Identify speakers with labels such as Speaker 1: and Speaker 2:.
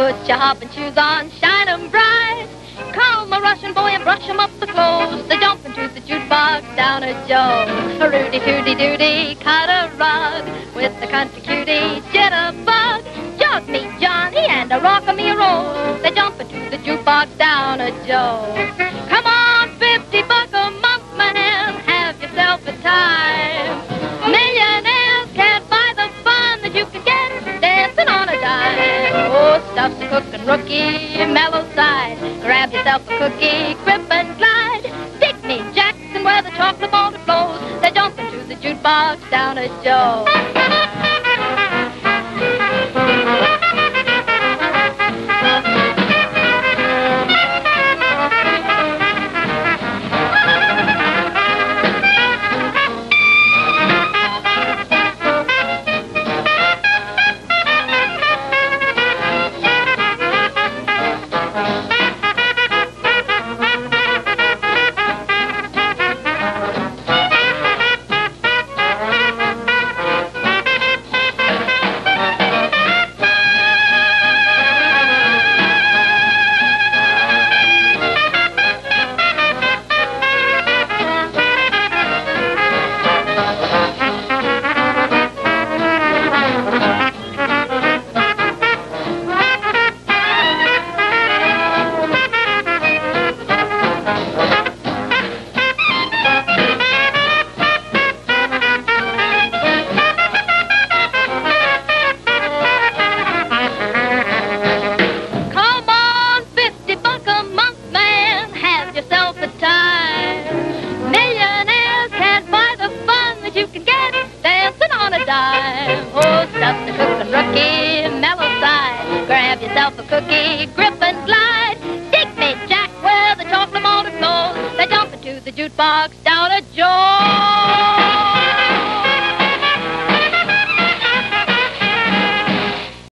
Speaker 1: Put your hopping shoes on, shine 'em bright. Call my Russian boy and brush 'em up the clothes. They jump into the jukebox down at Joe's. A Rudy Tooty Doody cut a rug with the country cutie jitterbug. George me Johnny and a rock-a-me rose. They jump into the jukebox down at Joe's. Come on, $50 a month, man, have yourself a time. Millionaires can't buy the fun that you can get dancing on a dime. Oh, stuff's a cookin' rookie, mellow side. Grab yourself a cookie, grip and glide. Dig me Jackson where the chocolate water flows. They jump into the jukebox down at Joe's. Oh, stuff's a cookin' rookie, mellow side. Grab yourself a cookie, grip and glide. Dig me Jack where the chocolate motor flows. They jump into the jukebox down at Joe's.